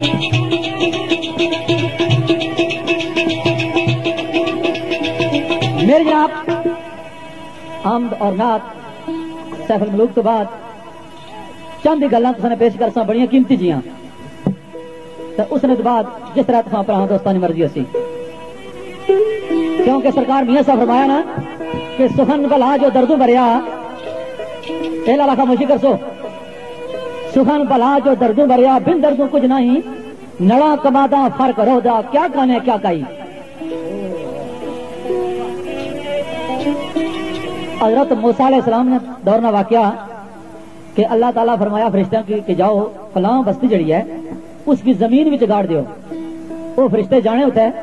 میرے جناب حمد اور نعت سیف الملوک تو بعد چند گلاں تساں نے پیش کر سا بڑیاں قیمتی جیاں تے اس نے تو بعد جس طرح تساں پراں دوستانی مرضی اسی کیونکہ سرکار میاں صاحب فرمایا نا کہ سخن بلا جو دردوں بھریا اے لالا خاموشی کر سو سخن بلا جو دردوں بھریا بن دردوں کچھ نہیں نڑا کمادا فرق رو دا کیا کانے کیا کائی. حضرت موسیٰ علیہ السلام نے دورنا واقعہ کہ اللہ تعالیٰ فرمایا فرشتوں کی کہ جاؤ فلاں بستی جڑی ہے اس کی زمین وچ گاڑ دیو. وہ فرشتے جانے ہوتا ہے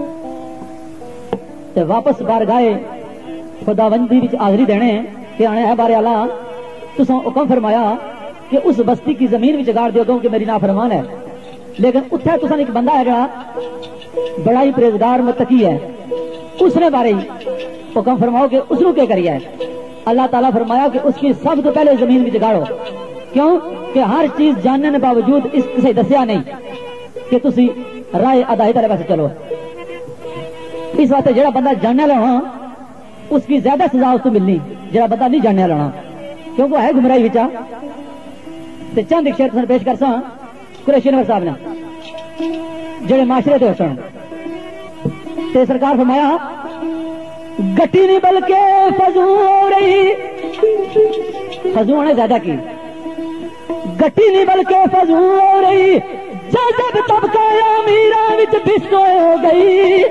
تے واپس بارگاہ خداوندی وچ حاضری دینے کہ آنے ہے بارے اللہ تساں حکم فرمایا کہ اس بستی کی زمین وچ گاڑ دیو کیونکہ میری نافرمان ہے. لیکن اتھے تساں ایک بندہ ہے جڑا بڑا ہی پرہیزگار متقی ہے اس نے بارے ہی حکم فرماؤ کہ اس کو کیا کریے. اللہ تعالیٰ فرمایا کہ اس کی سب تو پہلے زمین میں جگاڑو. کیوں کہ ہر چیز جاننے کے باوجود اس سے دسیا نہیں کہ تسی رائے ادائی طرح ویسے چلو. اس واسطے جڑا بندہ جاننے والا ہونا اس کی زیادہ سزا اس کو ملنی جڑا بندہ نہیں جاننے والا کیونکہ وہ ہے گمراہی وچا. چند ایک شعر پیش کر سا قریشی انور صاحب نے جڑے معاشرے تے سن تے سرکار فرمایا گٹی نہیں بلکہ فضو رہی فضو نے زیادہ کی گٹی نہیں بلکہ فضو رہی جب طبقہ امیراں وچ بسو ہو گئی.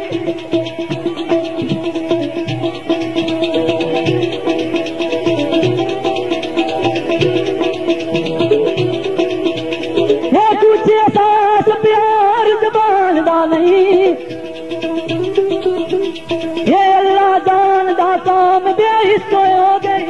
یہ کچھ احساس پیار زبان دا نہیں یہ اللہ جان دا کام بے حصہ ہو گئی.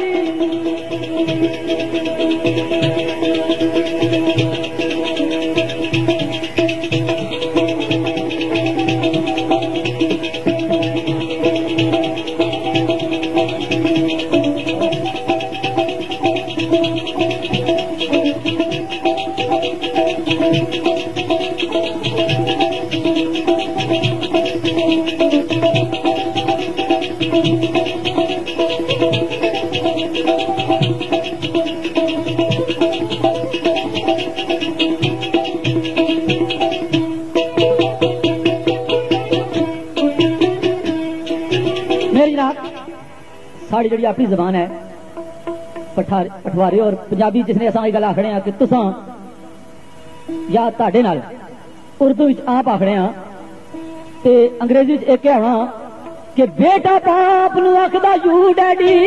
ساری جڑی اپنی زبان ہے پٹھواری اور پنجابی جس نے اصل گل آخنے کہ تساں یا تاڈے نال اردو آپ آخنے تے انگریزی ایک ہونا کہ بیٹا باپ نو آخدا یو ڈیڈی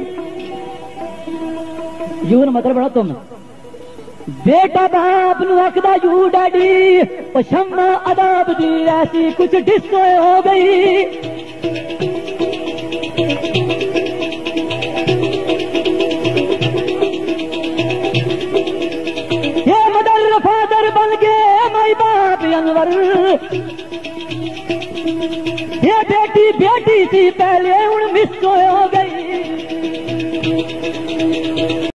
یو مطلب بڑا تم بیٹا باپ نو آخدا یو ڈیڈی شمع اداب دی ایسی کچھ ڈسکو ہو گئی. فادر بن گئے مائی باپ انور یہ بیٹی بیٹی تھی پہلے ہوں مس ہو گئی.